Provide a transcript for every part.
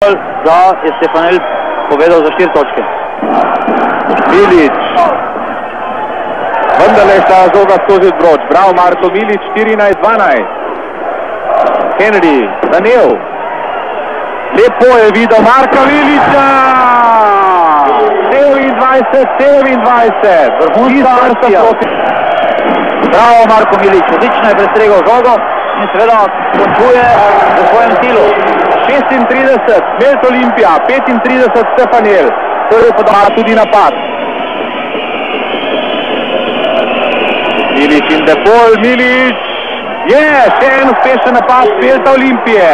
Da je Stefanel povedal za 4 točke. Milič. Vendarle sta žoga skozi odbroč. Bravo Marko Milič, 14-12. Kennedy, Daniel. Lepo je videl Marka Miliča. 27-27. Vrhunska akcija. Bravo Marko Milič, odlično je prestregal žogo in seveda končuje v svojem stilu. 36, Melt Olimpija, 35 Stefanel. Prvi podal tudi napad. Milič in Depol, Milič. Je, še en uspešen napad Melt Olimpije.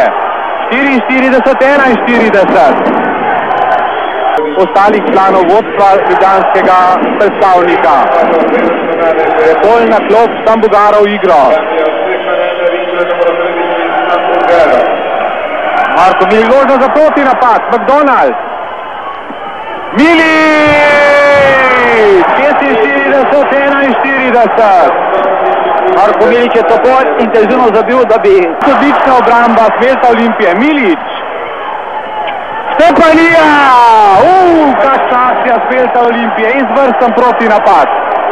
44-41. Ostalih članov vodstva ljubljanskega predstavnika. Depol na klop, Sambugarov igro. Marko Milič, možno za proti napad, McDonald. Milič! 46-41. Marko Milič je tako intenzivno zabil, da bi... Odlična obramba Smelta Olimpije. Milič! Stepanija! Kakšna akcija Smelta Olimpije, izvrsten proti napad.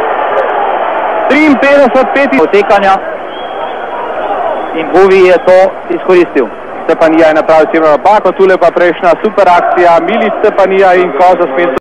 53-5 potekanja in Buvi je to izkoristil. Stepanija je napravil silno napako, tule pa prejšnja super akcija, Milič, Stepanija in Koza spet.